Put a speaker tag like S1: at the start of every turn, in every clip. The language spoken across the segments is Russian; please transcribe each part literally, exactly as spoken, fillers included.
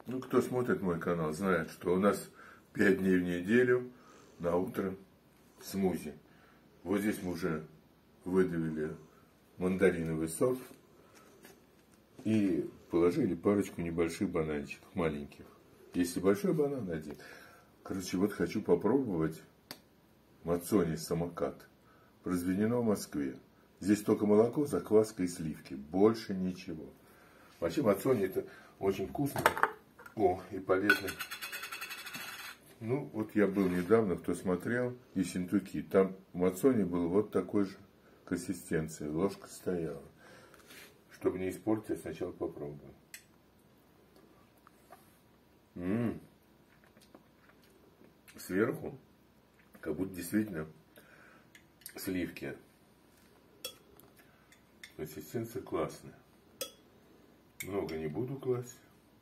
S1: Ну, кто смотрит мой канал, знает, что у нас пять дней в неделю на утро смузи. Вот здесь мы уже выдавили мандариновый сок и положили парочку небольших бананчиков, маленьких. Если большой банан, один. Короче, вот хочу попробовать мацони самокат. Произведено в Москве. Здесь только молоко, закваска и сливки. Больше ничего. Вообще мацони это очень вкусно. О, и полезно. Ну, вот я был недавно, кто смотрел, Ессентуки. Там мацони был вот такой же консистенции. Ложка стояла. Чтобы не испортить, я сначала попробую. М-м-м. Сверху, как будто действительно сливки. Консистенция классная. Много не буду класть.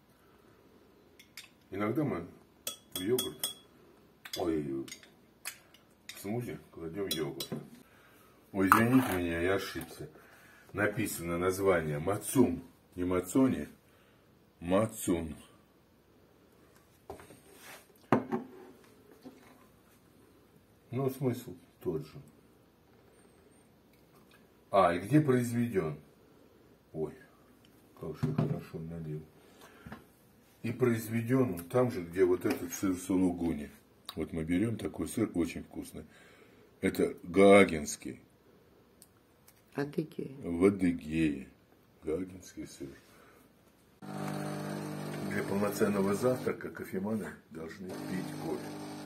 S1: Иногда мы в йогурт, ой, в смузи кладем йогурт. Ой, извините меня, я ошибся. Написано название Мацун, не Мацони, Мацун. Но смысл тот же. А, и где произведен? Ой, как же хорошо налил. И произведен он там же, где вот этот сыр сулугуни. Вот мы берем такой сыр, очень вкусный. Это гаагенский.
S2: Адыгея.
S1: В Адыгее. Гаагенский сыр. Для полноценного завтрака кофеманы должны пить кофе.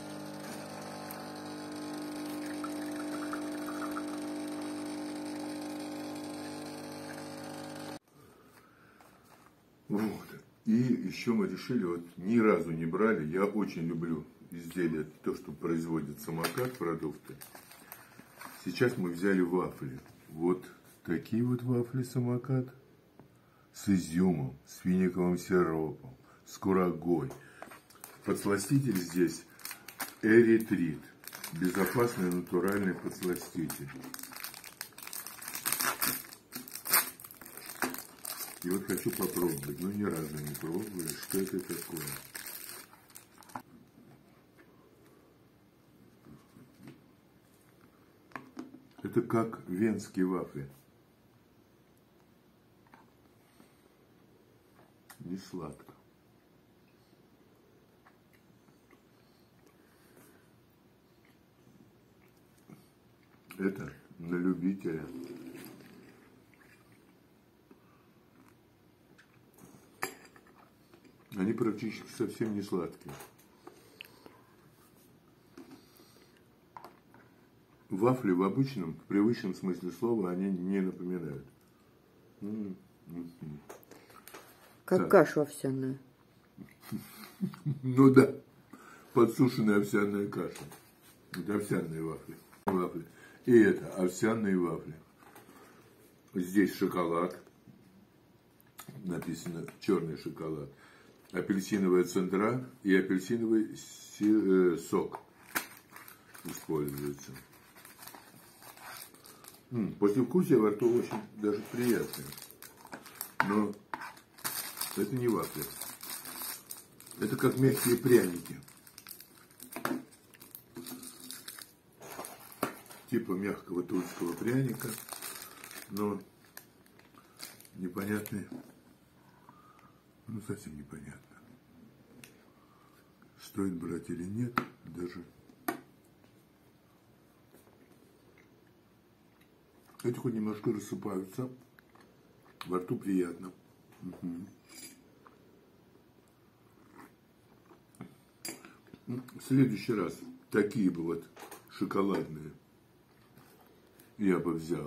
S1: Вот. И еще мы решили, вот ни разу не брали, я очень люблю изделия, то, что производит самокат, продукты. Сейчас мы взяли вафли. Вот такие вот вафли самокат с изюмом, с финиковым сиропом, с курагой. Подсластитель здесь эритрит, безопасный натуральный подсластитель. И вот хочу попробовать, но ни разу не пробовали, что это такое. Это как венские вафли. Не сладко. Это на любителя. Они практически совсем не сладкие. Вафли в обычном, в привычном смысле слова они не напоминают.
S2: Как так. Каша овсяная.
S1: Ну да, подсушенная овсяная каша. Это овсяные вафли. вафли. И это овсяные вафли. Здесь шоколад. Написано черный шоколад. Апельсиновая цендра и апельсиновый сок используется. Послевкусие во рту очень даже приятное. Но это не вафли. Это как мягкие пряники. Типа мягкого тульского пряника, но непонятный. Ну, совсем непонятно. Стоит брать или нет, даже. Эти хоть немножко рассыпаются. Во рту приятно. Угу. В следующий раз такие бы вот шоколадные я бы взял.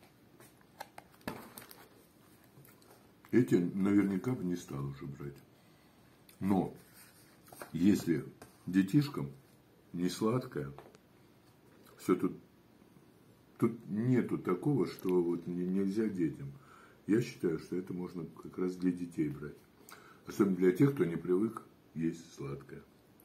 S1: Эти наверняка бы не стал уже брать. Но если детишкам не сладкое, все тут, тут нету такого, что вот нельзя детям. Я считаю, что это можно как раз для детей брать. Особенно для тех, кто не привык есть сладкое.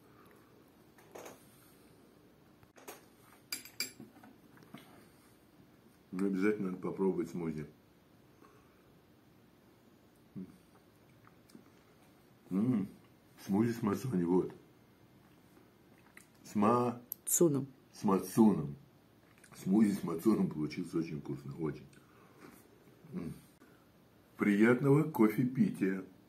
S1: Но обязательно надо попробовать смузи. М-м. Смузи с мацони, вот. С ма...
S2: Цуном.
S1: С мацуном. Смузи с мацуном получился очень вкусно, очень. Приятного кофепития.